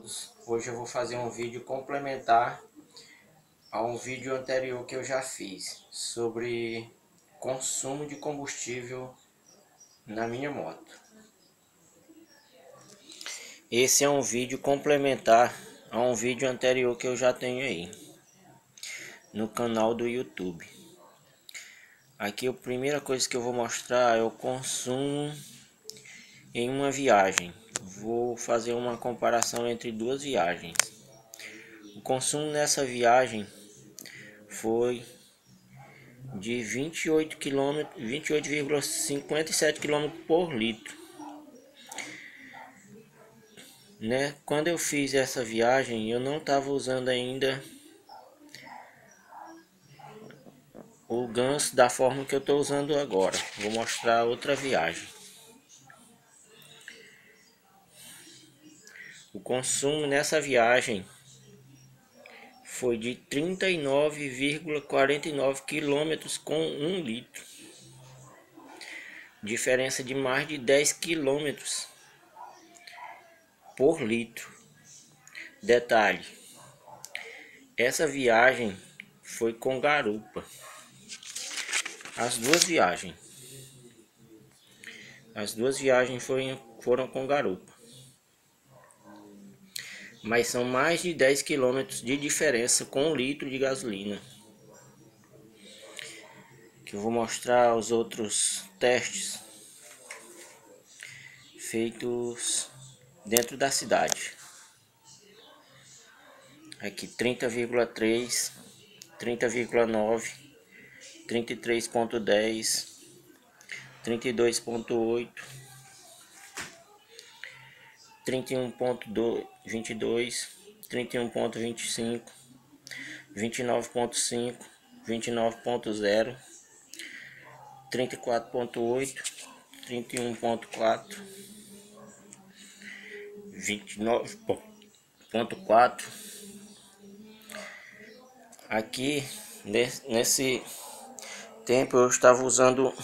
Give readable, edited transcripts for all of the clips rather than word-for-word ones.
todos. Hoje eu vou fazer um vídeo complementar a um vídeo anterior que eu já fiz sobre consumo de combustível na minha moto. Esse é um vídeo complementar a um vídeo anterior que eu já tenho aí no canal do YouTube. Aqui a primeira coisa que eu vou mostrar é o consumo em uma viagem. Vou fazer uma comparação entre duas viagens. O consumo nessa viagem foi de 28,57 km por litro, né? Quando eu fiz essa viagem, eu não estava usando ainda o ganso da forma que eu estou usando agora. Vou mostrar outra viagem. O consumo nessa viagem foi de 39,49 km com 1 litro. Diferença de mais de 10 km por litro. Detalhe, essa viagem foi com garupa. As duas viagens foram com garupa. Mas são mais de 10 km de diferença com 1 litro de gasolina. Que eu vou mostrar os outros testes feitos dentro da cidade. Aqui 30,3, 30,9, 33,10, 32,8, 31,22, 31,25, 29,5, 29,0, 34,8, 31,4, 29,4. Aqui nesse tempo eu estava usando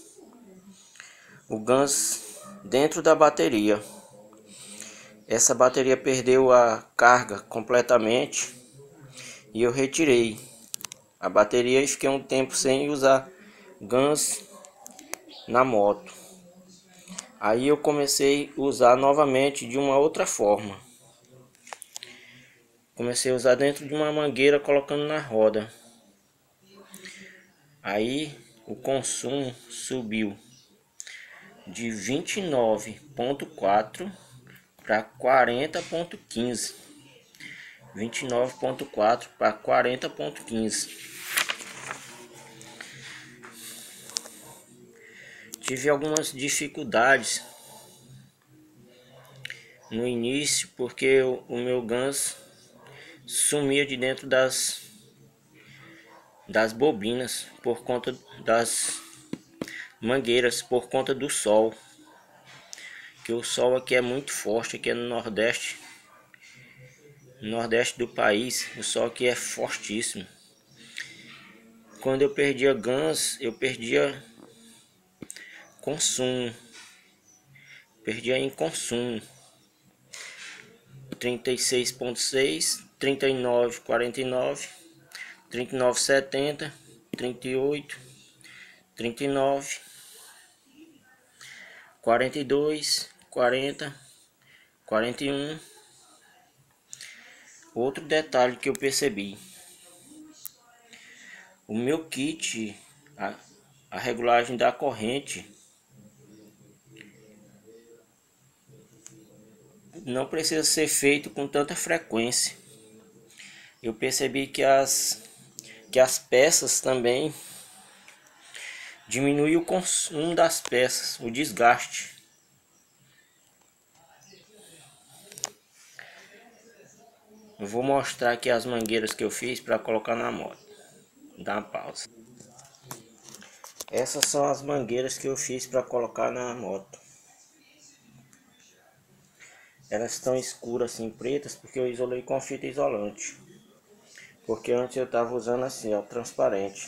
o GANS dentro da bateria. Essa bateria perdeu a carga completamente e eu retirei a bateria e fiquei um tempo sem usar GANS na moto. Aí eu comecei a usar novamente de uma outra forma. Comecei a usar dentro de uma mangueira colocando na roda. Aí o consumo subiu de 29,4 para 40,15. 29,4 para 40,15. Tive algumas dificuldades no início porque o meu GANS sumia de dentro das bobinas por conta das mangueiras, por conta do sol. Que o sol aqui é muito forte, aqui é no Nordeste do país, o sol aqui é fortíssimo. Quando eu perdia GANS, eu perdia consumo, perdia em consumo. 36,6, 39,49, 39,70, 38, 39, 42, 40, 41. Outro detalhe que eu percebi: o meu kit, a regulagem da corrente, não precisa ser feito com tanta frequência. Eu percebi que as peças também diminuem o consumo das peças, o desgaste. Eu vou mostrar aqui as mangueiras que eu fiz para colocar na moto. Dá uma pausa. Essas são as mangueiras que eu fiz para colocar na moto. Elas estão escuras assim, pretas, porque eu isolei com fita isolante. Porque antes eu estava usando assim, ó, transparente.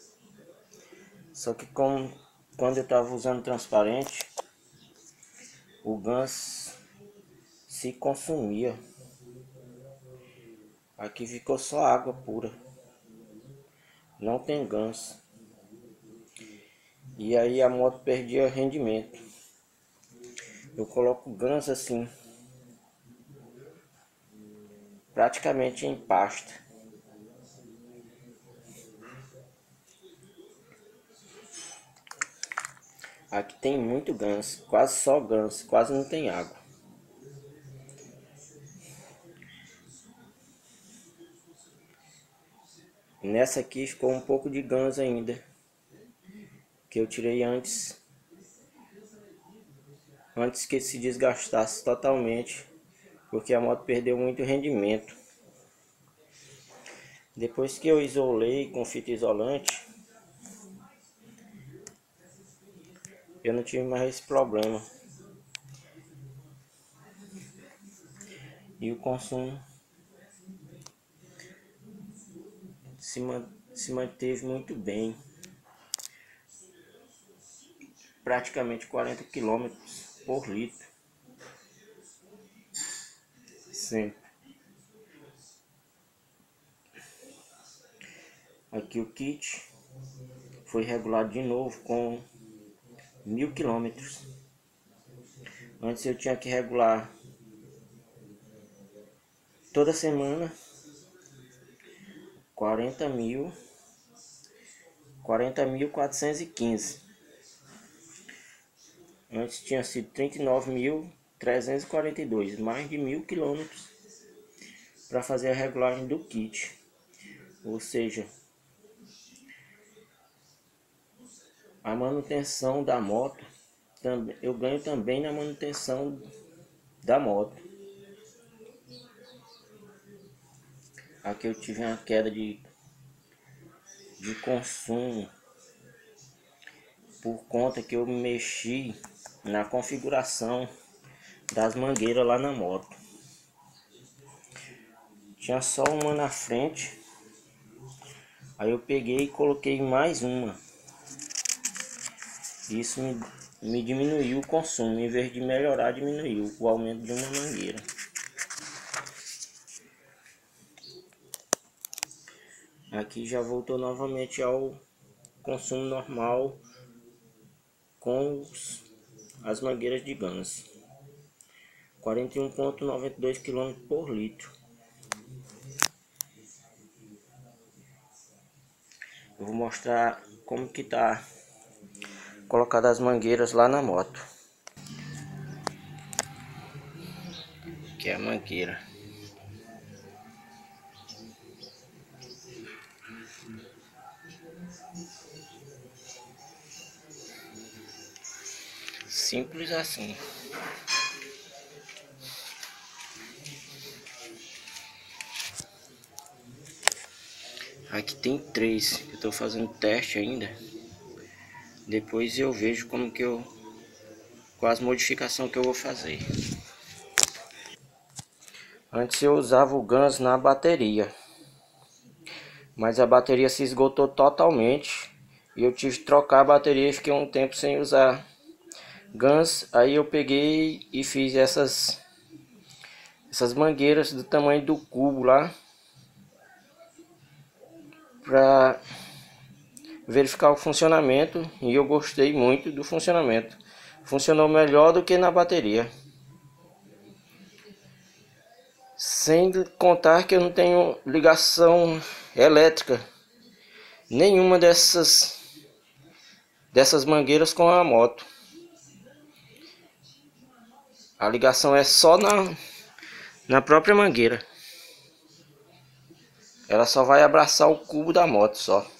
Só que quando eu estava usando transparente, o GANS se consumia. Aqui ficou só água pura. Não tem ganso. E aí a moto perdia rendimento. Eu coloco ganso assim, praticamente em pasta. Aqui tem muito ganso, quase só ganso, quase não tem água. Nessa aqui ficou um pouco de ganso ainda, que eu tirei antes que se desgastasse totalmente, porque a moto perdeu muito rendimento. Depois que eu isolei com fita isolante, eu não tive mais esse problema. E o consumo se manteve muito bem. Praticamente 40 km por litro. Sempre. Aqui o kit foi regulado de novo com 1000 km. Antes eu tinha que regular toda semana 40.415. Antes tinha sido 39.342, mais de 1000 km para fazer a regulagem do kit. Ou seja, a manutenção da moto, eu ganho também na manutenção da moto. Aqui eu tive uma queda de consumo por conta que eu mexi na configuração das mangueiras lá na moto. Tinha só uma na frente, aí eu peguei e coloquei mais uma. Isso me diminuiu o consumo, em vez de melhorar, diminuiu o aumento de uma mangueira. Aqui já voltou novamente ao consumo normal com as mangueiras de ganso. 41,92 km por litro. Eu vou mostrar como que tá colocada as mangueiras lá na moto. Que é a mangueira. Simples assim. Aqui tem 3, eu tô fazendo teste ainda. Depois eu vejo como que qual as modificações que eu vou fazer. Antes eu usava o ganso na bateria, mas a bateria se esgotou totalmente e eu tive que trocar a bateria e fiquei um tempo sem usar ganso. Aí eu peguei e fiz essas mangueiras do tamanho do cubo lá, para verificar o funcionamento, e eu gostei muito do funcionamento. Funcionou melhor do que na bateria. Sem contar que eu não tenho ligação elétrica nenhuma dessas mangueiras com a moto. A ligação é só na própria mangueira. Ela só vai abraçar o cubo da moto só.